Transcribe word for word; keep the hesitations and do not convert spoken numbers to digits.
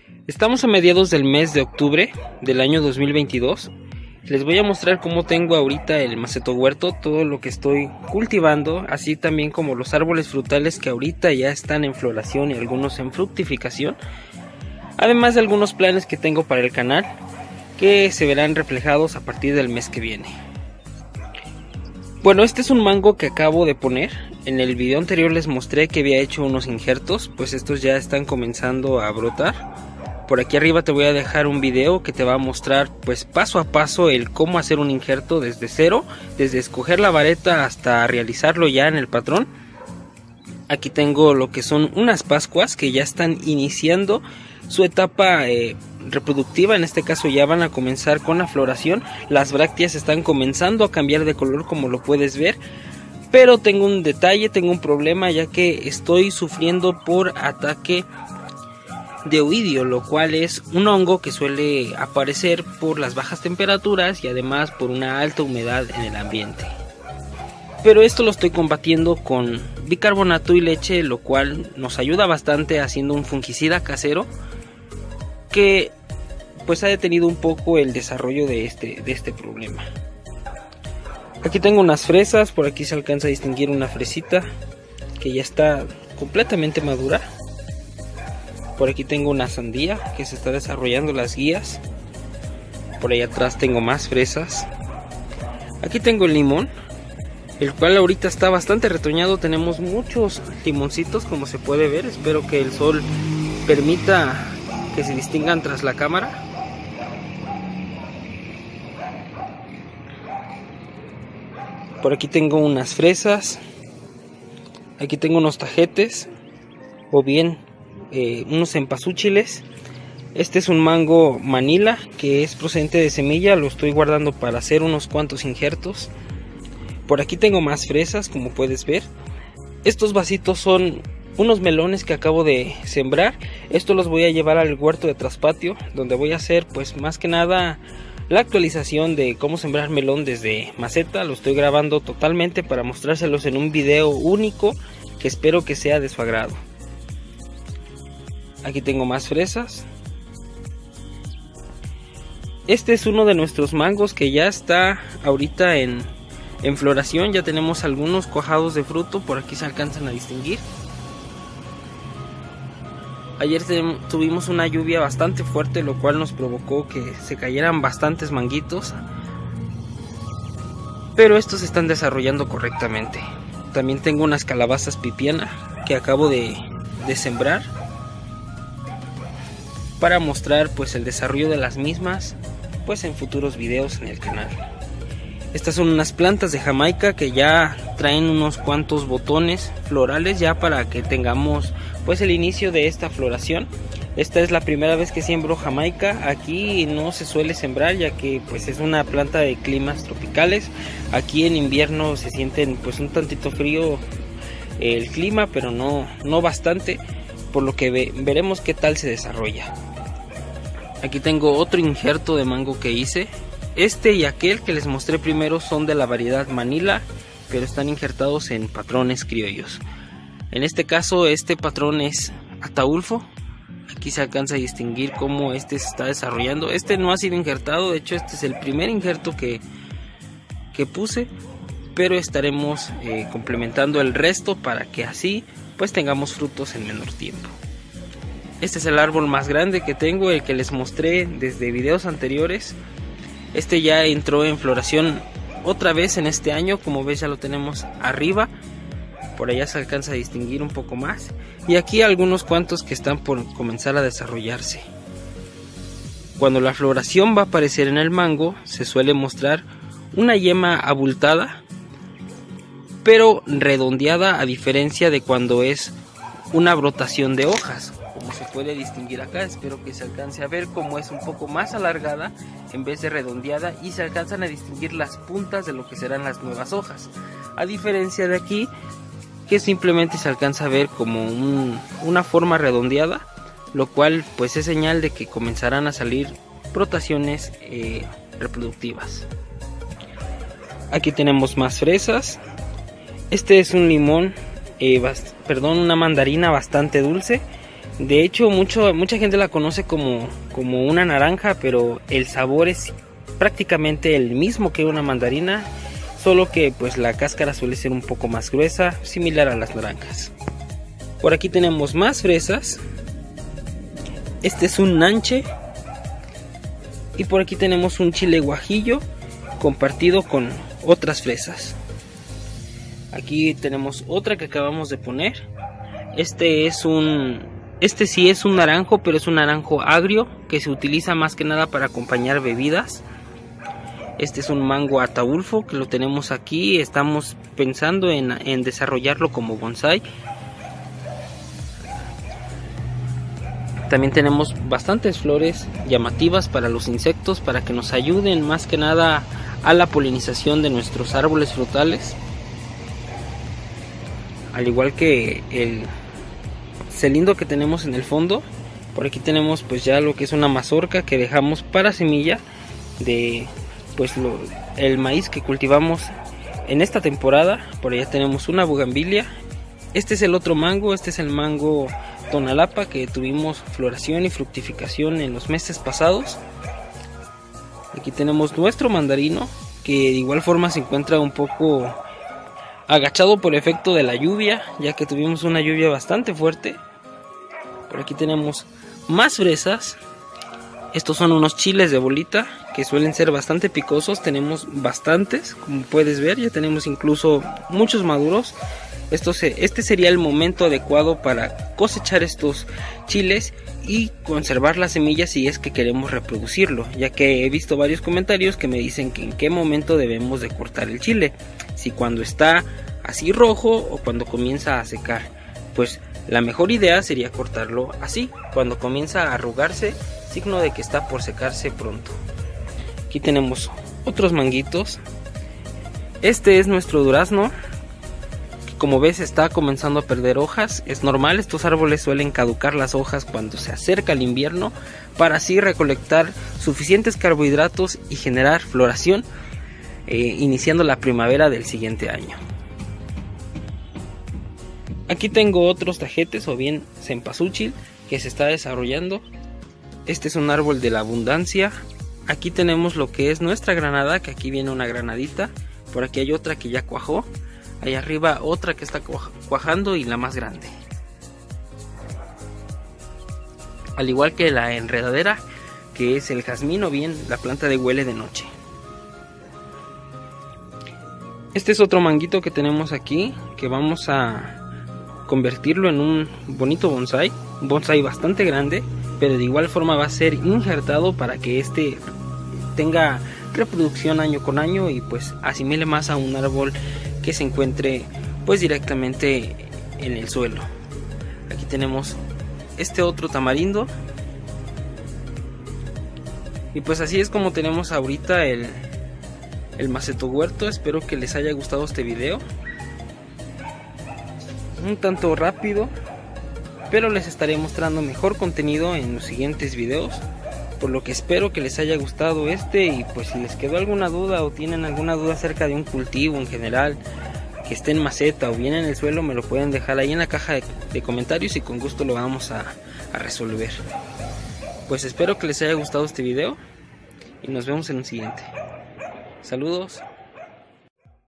Estamos a mediados del mes de octubre del año dos mil veintidós. Les voy a mostrar cómo tengo ahorita el macetohuerto, todo lo que estoy cultivando, así también como los árboles frutales que ahorita ya están en floración y algunos en fructificación. Además de algunos planes que tengo para el canal que se verán reflejados a partir del mes que viene. Bueno, este es un mango que acabo de poner. En el video anterior les mostré que había hecho unos injertos, pues estos ya están comenzando a brotar. Por aquí arriba te voy a dejar un video que te va a mostrar pues paso a paso el cómo hacer un injerto desde cero, desde escoger la vareta hasta realizarlo ya en el patrón. Aquí tengo lo que son unas pascuas que ya están iniciando su etapa eh, reproductiva. En este caso ya van a comenzar con la floración. Las brácteas están comenzando a cambiar de color, como lo puedes ver. Pero tengo un detalle, tengo un problema, ya que estoy sufriendo por ataque de oidio, lo cual es un hongo que suele aparecer por las bajas temperaturas y además por una alta humedad en el ambiente. Pero esto lo estoy combatiendo con bicarbonato y leche, lo cual nos ayuda bastante haciendo un fungicida casero que pues ha detenido un poco el desarrollo de este, de este problema. Aquí tengo unas fresas, por aquí se alcanza a distinguir una fresita que ya está completamente madura. Por aquí tengo una sandía que se está desarrollando las guías. Por ahí atrás tengo más fresas. Aquí tengo el limón, el cual ahorita está bastante retoñado. Tenemos muchos limoncitos, como se puede ver. Espero que el sol permita que se distingan tras la cámara. Por aquí tengo unas fresas. Aquí tengo unos tajetes, o bien Eh, unos cempasúchiles. Este es un mango Manila que es procedente de semilla, lo estoy guardando para hacer unos cuantos injertos. Por aquí tengo más fresas, como puedes ver. Estos vasitos son unos melones que acabo de sembrar. Estos los voy a llevar al huerto de traspatio, donde voy a hacer pues más que nada la actualización de cómo sembrar melón desde maceta. Lo estoy grabando totalmente para mostrárselos en un video único que espero que sea de su agrado. Aquí tengo más fresas. Este es uno de nuestros mangos que ya está ahorita en, en floración. Ya tenemos algunos cuajados de fruto, por aquí se alcanzan a distinguir. Ayer tuvimos una lluvia bastante fuerte, lo cual nos provocó que se cayeran bastantes manguitos. Pero estos se están desarrollando correctamente. También tengo unas calabazas pipiana que acabo de, de sembrar, para mostrar pues el desarrollo de las mismas pues en futuros videos en el canal. Estas son unas plantas de Jamaica que ya traen unos cuantos botones florales ya para que tengamos pues el inicio de esta floración. Esta es la primera vez que siembro Jamaica. Aquí no se suele sembrar, ya que pues es una planta de climas tropicales. Aquí en invierno se sienten pues un tantito frío el clima, pero no, no bastante, por lo que ve, veremos qué tal se desarrolla. Aquí tengo otro injerto de mango que hice. Este y aquel que les mostré primero son de la variedad Manila, pero están injertados en patrones criollos. En este caso este patrón es Ataulfo. Aquí se alcanza a distinguir cómo este se está desarrollando. Este no ha sido injertado, de hecho este es el primer injerto que, que puse, pero estaremos eh, complementando el resto para que así pues tengamos frutos en menor tiempo. Este es el árbol más grande que tengo, el que les mostré desde videos anteriores. Este ya entró en floración otra vez en este año, como ves ya lo tenemos arriba. Por allá se alcanza a distinguir un poco más. Y aquí algunos cuantos que están por comenzar a desarrollarse. Cuando la floración va a aparecer en el mango, se suele mostrar una yema abultada, pero redondeada, a diferencia de cuando es una brotación de hojas. Como se puede distinguir acá, espero que se alcance a ver cómo es un poco más alargada en vez de redondeada, y se alcanzan a distinguir las puntas de lo que serán las nuevas hojas, a diferencia de aquí que simplemente se alcanza a ver como un, una forma redondeada, lo cual pues es señal de que comenzarán a salir brotaciones eh, reproductivas. Aquí tenemos más fresas. Este es un limón, eh, perdón, una mandarina bastante dulce. De hecho, mucho, mucha gente la conoce como, como una naranja, pero el sabor es prácticamente el mismo que una mandarina, solo que pues la cáscara suele ser un poco más gruesa, similar a las naranjas. Por aquí tenemos más fresas. Este es un nanche. Y por aquí tenemos un chile guajillo compartido con otras fresas. Aquí tenemos otra que acabamos de poner. Este es un, este sí es un naranjo, pero es un naranjo agrio que se utiliza más que nada para acompañar bebidas. Este es un mango ataulfo que lo tenemos aquí. Estamos pensando en, en desarrollarlo como bonsai. También tenemos bastantes flores llamativas para los insectos, para que nos ayuden más que nada a la polinización de nuestros árboles frutales. Al igual que el celindo que tenemos en el fondo, por aquí tenemos pues ya lo que es una mazorca que dejamos para semilla de pues lo, el maíz que cultivamos en esta temporada. Por allá tenemos una bugambilia. Este es el otro mango, este es el mango Tonalapa, que tuvimos floración y fructificación en los meses pasados. Aquí tenemos nuestro mandarino, que de igual forma se encuentra un poco agachado por efecto de la lluvia, ya que tuvimos una lluvia bastante fuerte. Por aquí tenemos más fresas. Estos son unos chiles de bolita que suelen ser bastante picosos. Tenemos bastantes, como puedes ver, ya tenemos incluso muchos maduros. Esto se, este sería el momento adecuado para cosechar estos chiles y conservar las semillas si es que queremos reproducirlo, ya que he visto varios comentarios que me dicen que en qué momento debemos de cortar el chile, si cuando está así rojo o cuando comienza a secar. Pues la mejor idea sería cortarlo así, cuando comienza a arrugarse, signo de que está por secarse pronto. Aquí tenemos otros manguitos. Este es nuestro durazno. Como ves, está comenzando a perder hojas. Es normal, estos árboles suelen caducar las hojas cuando se acerca el invierno, para así recolectar suficientes carbohidratos y generar floración, eh, iniciando la primavera del siguiente año. Aquí tengo otros tajetes o bien cempasúchil que se está desarrollando. Este es un árbol de la abundancia. Aquí tenemos lo que es nuestra granada, que aquí viene una granadita. Por aquí hay otra que ya cuajó. Ahí arriba otra que está cuajando y la más grande. Al igual que la enredadera, que es el jazmín o bien la planta de huele de noche. Este es otro manguito que tenemos aquí, que vamos a convertirlo en un bonito bonsai. Un bonsai bastante grande, pero de igual forma va a ser injertado para que este tenga reproducción año con año y pues asimile más a un árbol que se encuentre pues directamente en el suelo. Aquí tenemos este otro tamarindo. Y pues así es como tenemos ahorita el, el maceto huerto. Espero que les haya gustado este video. Un tanto rápido, pero les estaré mostrando mejor contenido en los siguientes videos. Por lo que espero que les haya gustado este, y pues si les quedó alguna duda o tienen alguna duda acerca de un cultivo en general que esté en maceta o bien en el suelo, me lo pueden dejar ahí en la caja de, de comentarios y con gusto lo vamos a, a resolver. Pues espero que les haya gustado este video y nos vemos en un siguiente. Saludos.